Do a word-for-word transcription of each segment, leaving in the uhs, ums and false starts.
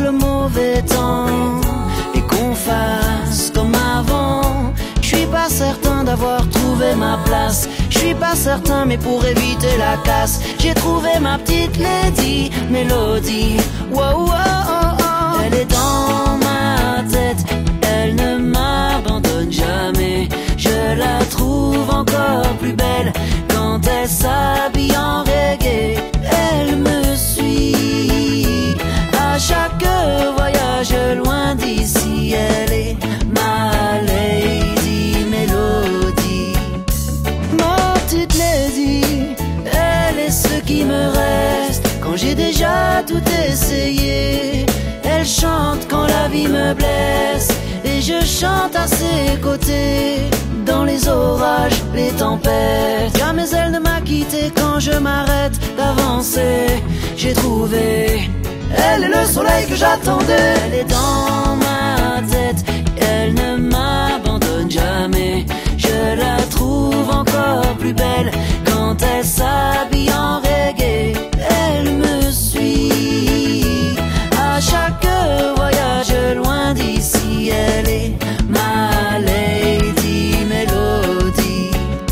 le mauvais temps et qu'on fasse comme avant. Je suis pas certain d'avoir trouvé ma place, je suis pas certain mais pour éviter la casse, j'ai trouvé ma petite lady Mélodie. Wow, wow, oh, oh. Elle est dans ma tête, elle ne m'abandonne jamais. Je la trouve encore plus belle quand elle s'habille en reggae. Elle me suit à chaque voyage loin d'ici. Elle est ma lady Mélodie. Ma petite lady, elle est ce qui me reste quand j'ai déjà tout essayé. Elle chante quand la vie me blesse et je chante à ses côtés. Dans les orages, les tempêtes, jamais elle ne m'a quitté quand je m'arrête d'avancer. J'ai trouvé, elle est le soleil que j'attendais. Elle est dans ma tête, elle ne m'abandonne jamais. Je la trouve encore plus belle quand elle s'habille en reggae. Elle me suit à chaque voyage loin d'ici. Elle est ma lady Mélodie.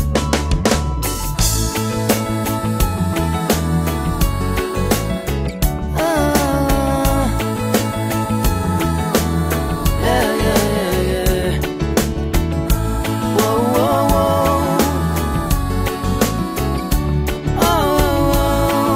Ah, yeah, yeah, yeah. Wow, wow, wow. Oh, oh,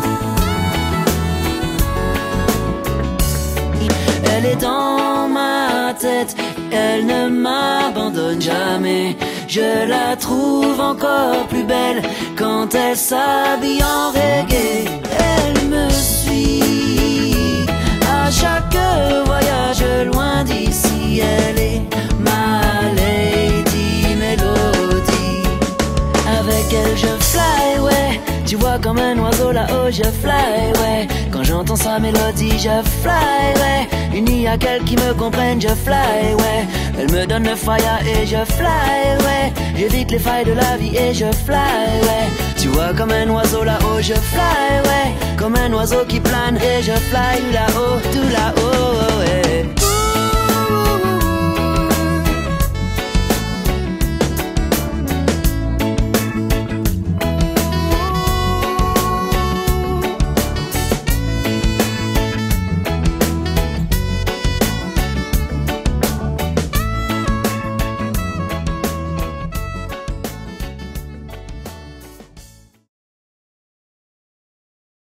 oh. Elle est dans ma tête, elle ne m'abandonne jamais. Je la trouve encore plus belle quand elle s'habille en reggae. Elle me suit à chaque voyage loin d'ici. Elle est ma lady Mélodie. Avec elle je fly, ouais. Tu vois comme un oiseau là-haut je fly, ouais. Quand j'entends sa mélodie je fly, ouais. Il n'y a qu'elle qui me comprenne, je fly, ouais. Elle me donne le fire et je fly, ouais. J'évite les failles de la vie et je fly, ouais. Tu vois comme un oiseau là-haut je fly, ouais. Comme un oiseau qui plane et je fly là-haut.